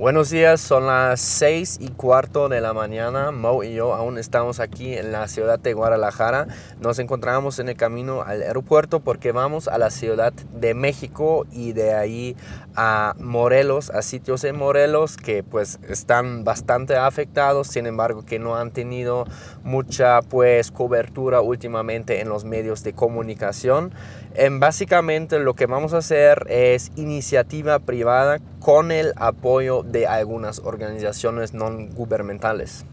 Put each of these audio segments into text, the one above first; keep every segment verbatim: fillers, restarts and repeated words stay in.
Buenos días, son las seis y cuarto de la mañana. Mo y yo aún estamos aquí en la ciudad de Guadalajara. Nos encontramos en el camino al aeropuerto porque vamos a la Ciudad de México y de ahí a Morelos, a sitios en Morelos que pues están bastante afectados, sin embargo que no han tenido mucha pues cobertura últimamente en los medios de comunicación. En básicamente lo que vamos a hacer es iniciativa privada con el apoyo de algunas organizaciones no gubernamentales.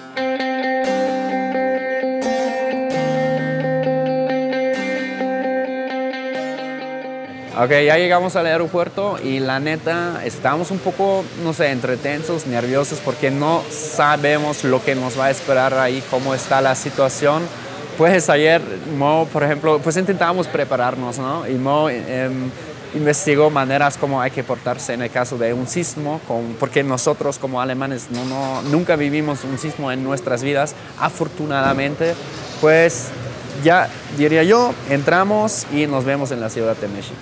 Ok, ya llegamos al aeropuerto y la neta estamos un poco, no sé, entre tensos, nerviosos porque no sabemos lo que nos va a esperar ahí, cómo está la situación. Pues ayer Mo, por ejemplo, pues intentamos prepararnos, ¿no? Y Mo eh, investigó maneras como hay que portarse en el caso de un sismo, con, porque nosotros como alemanes no, no, nunca vivimos un sismo en nuestras vidas, afortunadamente. Pues ya diría yo, entramos y nos vemos en la Ciudad de México.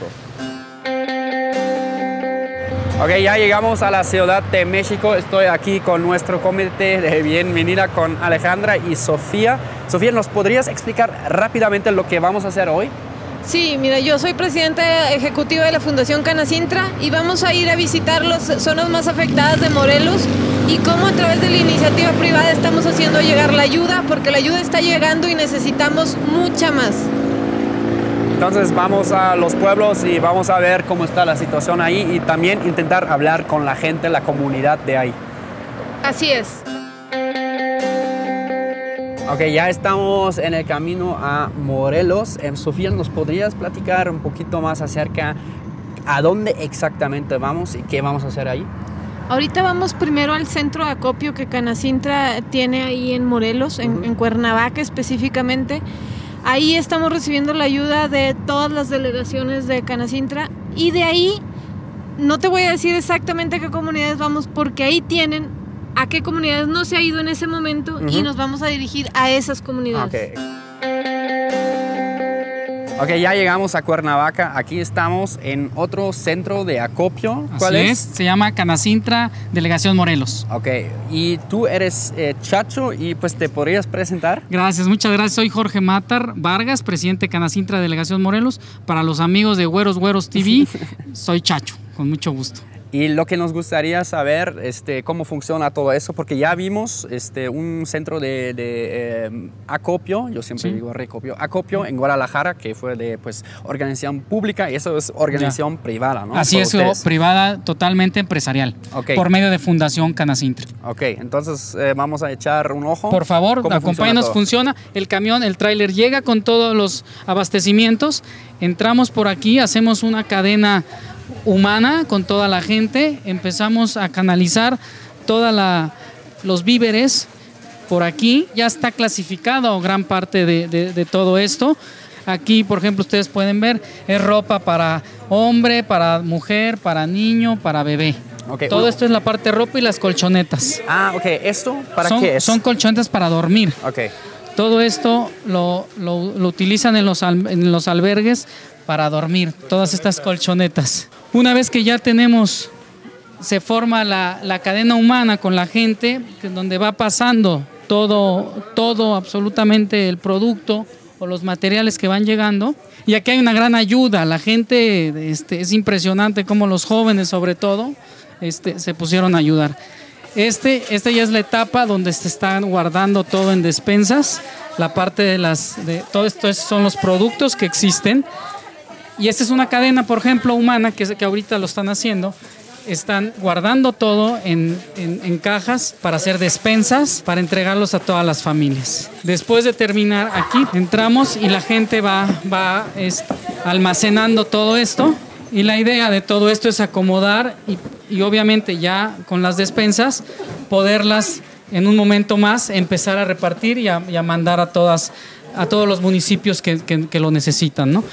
Ok, ya llegamos a la Ciudad de México. Estoy aquí con nuestro comité de bienvenida con Alejandra y Sofía. Sofía, ¿nos podrías explicar rápidamente lo que vamos a hacer hoy? Sí, mira, yo soy presidenta ejecutiva de la Fundación Canacintra y vamos a ir a visitar las zonas más afectadas de Morelos y cómo a través de la iniciativa privada estamos haciendo llegar la ayuda, porque la ayuda está llegando y necesitamos mucha más. Entonces vamos a los pueblos y vamos a ver cómo está la situación ahí y también intentar hablar con la gente, la comunidad de ahí. Así es. Ok, ya estamos en el camino a Morelos. Eh, Sofía, ¿nos podrías platicar un poquito más acerca a dónde exactamente vamos y qué vamos a hacer ahí? Ahorita vamos primero al centro de acopio que Canacintra tiene ahí en Morelos, en, uh-huh. en Cuernavaca específicamente. Ahí estamos recibiendo la ayuda de todas las delegaciones de Canacintra y de ahí no te voy a decir exactamente a qué comunidades vamos porque ahí tienen a qué comunidades no se ha ido en ese momento uh-huh. y nos vamos a dirigir a esas comunidades. Okay. Ok, ya llegamos a Cuernavaca. Aquí estamos en otro centro de acopio. ¿Cuál Así es? es? Se llama Canacintra, Delegación Morelos. Ok, y tú eres eh, Chacho y pues te podrías presentar. Gracias, muchas gracias. Soy Jorge Matar Vargas, presidente de Canacintra, Delegación Morelos. Para los amigos de Güeros Güeros T V, soy Chacho, con mucho gusto. Y lo que nos gustaría saber, este, cómo funciona todo eso, porque ya vimos este, un centro de, de eh, acopio, yo siempre sí. digo recopio, acopio en Guadalajara, que fue de pues, organización pública y eso es organización ya. privada, ¿no? Así es, ustedes. privada totalmente empresarial, okay. por medio de Fundación Canacintra. Ok, entonces eh, vamos a echar un ojo. Por favor, acompáñanos, funciona, funciona. El camión, el tráiler llega con todos los abastecimientos, entramos por aquí, hacemos una cadena humana con toda la gente, empezamos a canalizar todos los víveres por aquí, ya está clasificado gran parte de, de, de todo esto. Aquí, por ejemplo, ustedes pueden ver, es ropa para hombre, para mujer, para niño, para bebé. Okay, todo bueno. esto es la parte de ropa y las colchonetas. Ah, ok, ¿esto para son, qué es? Son colchonetas para dormir. Ok. Todo esto lo, lo, lo utilizan en los, en los albergues para dormir, todas estas colchonetas. Una vez que ya tenemos, se forma la, la cadena humana con la gente, donde va pasando todo, todo, absolutamente el producto o los materiales que van llegando. Y aquí hay una gran ayuda, la gente, este, es impresionante cómo los jóvenes sobre todo este, se pusieron a ayudar. Este, esta ya es la etapa donde se están guardando todo en despensas, la parte de las, de todo esto son los productos que existen. Y esta es una cadena, por ejemplo, humana, que, es, que ahorita lo están haciendo. Están guardando todo en, en, en cajas para hacer despensas, para entregarlos a todas las familias. Después de terminar aquí, entramos y la gente va, va es, almacenando todo esto. Y la idea de todo esto es acomodar y, y obviamente ya con las despensas poderlas en un momento más empezar a repartir y a, y a mandar a, todas, a todos los municipios que, que, que lo necesitan, ¿no?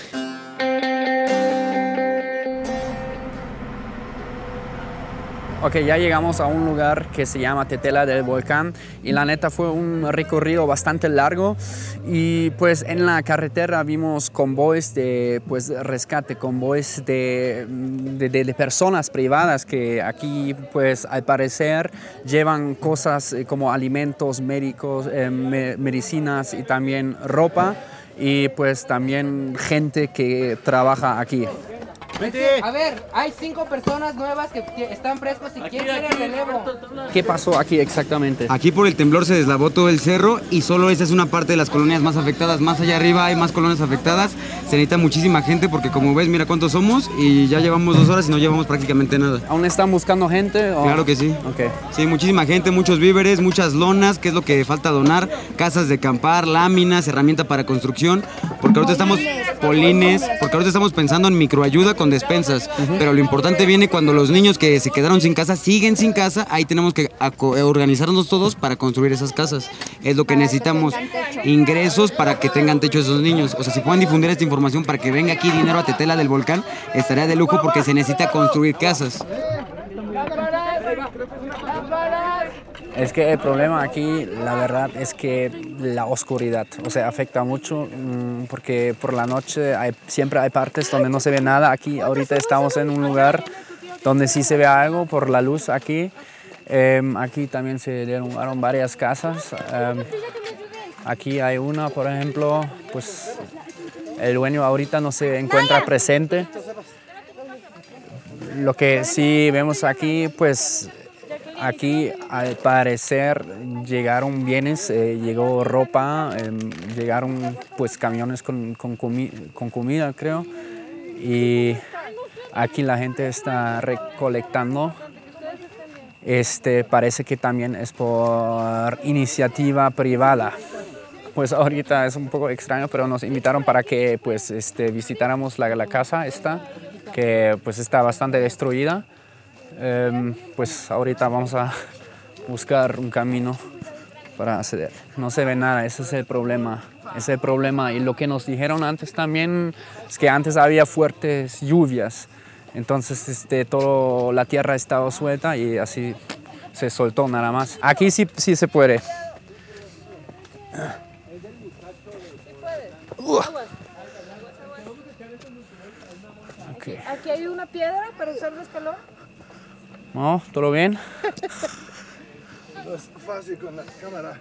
Ok, ya llegamos a un lugar que se llama Tetela del Volcán y la neta fue un recorrido bastante largo y pues en la carretera vimos convoys de pues, rescate, convoys de, de, de, de personas privadas que aquí pues al parecer llevan cosas como alimentos, médicos, eh, me, medicinas y también ropa y pues también gente que trabaja aquí. A ver, hay cinco personas nuevas que están frescos y quién quiere el relevo. ¿Qué pasó aquí exactamente? Aquí por el temblor se deslavó todo el cerro y solo esa es una parte de las colonias más afectadas. Más allá arriba hay más colonias afectadas. Se necesita muchísima gente porque como ves, mira cuántos somos y ya llevamos dos horas y no llevamos prácticamente nada. ¿Aún están buscando gente? O? Claro que sí. Okay. Sí, muchísima gente, muchos víveres, muchas lonas, que es lo que falta donar, casas de acampar, láminas, herramienta para construcción, porque ahorita estamos polines, porque ahorita estamos pensando en microayuda con despensas, uh-huh. Pero lo importante viene cuando los niños que se quedaron sin casa siguen sin casa, ahí tenemos que organizarnos todos para construir esas casas. Es lo que necesitamos, ingresos para que tengan techo esos niños. O sea, si pueden difundir esta información para que venga aquí dinero a Tetela del Volcán, estaría de lujo porque se necesita construir casas. Es que el problema aquí, la verdad, es que la oscuridad, o sea, afecta mucho mmm, porque por la noche hay, siempre hay partes donde no se ve nada. Aquí ahorita estamos en un lugar donde sí se ve algo por la luz aquí. Eh, aquí también se derrumbaron varias casas. Eh, aquí hay una, por ejemplo, pues el dueño ahorita no se encuentra presente. Lo que sí vemos aquí, pues aquí al parecer llegaron bienes, eh, llegó ropa, eh, llegaron pues camiones con, con, comi con comida, creo. Y aquí la gente está recolectando. Este, parece que también es por iniciativa privada. Pues ahorita es un poco extraño, pero nos invitaron para que pues, este, visitáramos la, la casa esta, que pues está bastante destruida. Um, pues ahorita vamos a buscar un camino para acceder. No se ve nada, ese es el problema. Ese es el problema. Y lo que nos dijeron antes también es que antes había fuertes lluvias. Entonces este, toda la tierra estaba suelta y así se soltó nada más. Aquí sí, sí se puede. Uh. Okay. Aquí hay una piedra para usar de escalón. No, ¿todo bien? No es fácil con la cámara.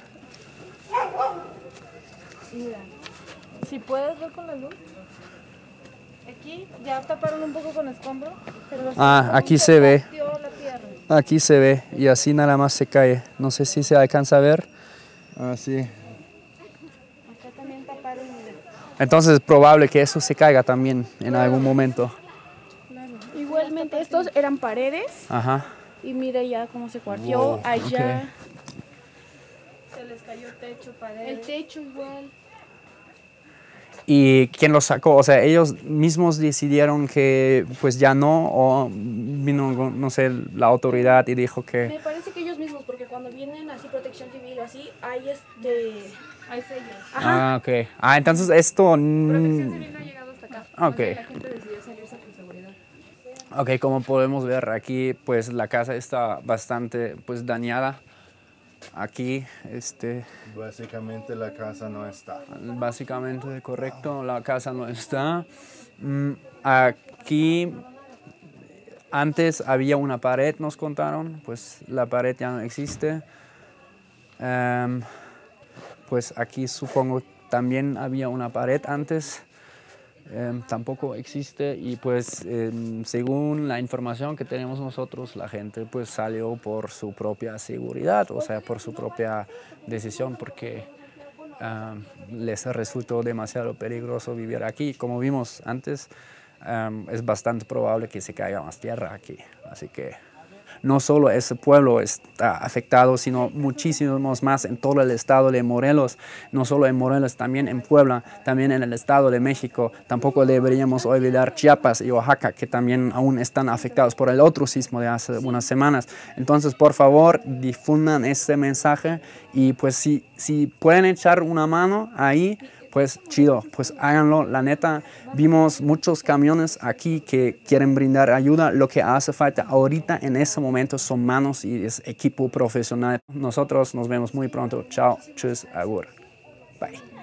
Mira, si puedes ver con la luz. Aquí ya taparon un poco con escombro. Pero ah, aquí se ve. Aquí se ve y así nada más se cae. No sé si se alcanza a ver. Ah, sí. Acá también taparon. Entonces es probable que eso se caiga también en algún momento. Igualmente estos eran paredes. Ajá. Y mira ya cómo se cuartió. Wow, allá. okay. Se les cayó techo, paredes. El techo igual. ¿Y quién los sacó? O sea, ellos mismos decidieron que pues ya no, o vino, no sé, la autoridad y dijo que... Me parece que ellos mismos, porque cuando vienen así protección civil o así, hay este... Hay sellos. Ajá. Ah, ok. Ah, entonces esto... Protección civil no ha llegado hasta acá. Ok. La gente decidió salirse por seguridad. Ok, como podemos ver aquí, pues la casa está bastante pues dañada. Aquí, este... Básicamente la casa no está. Básicamente, correcto, la casa no está. Mm, aquí, antes había una pared, nos contaron, pues la pared ya no existe. Um, pues aquí supongo también había una pared antes. Eh, tampoco existe y pues eh, según la información que tenemos nosotros, la gente pues salió por su propia seguridad, o sea, por su propia decisión, porque uh, les resultó demasiado peligroso vivir aquí. Como vimos antes, um, es bastante probable que se caiga más tierra aquí, así que no solo ese pueblo está afectado, sino muchísimos más en todo el estado de Morelos. No solo en Morelos, también en Puebla, también en el estado de México. Tampoco deberíamos olvidar Chiapas y Oaxaca, que también aún están afectados por el otro sismo de hace unas semanas. Entonces, por favor, difundan este mensaje y pues si, si pueden echar una mano ahí, pues chido, pues háganlo. La neta, vimos muchos camiones aquí que quieren brindar ayuda. Lo que hace falta ahorita en ese momento son manos y es equipo profesional. Nosotros nos vemos muy pronto. Chao, tschüss, agur. Bye.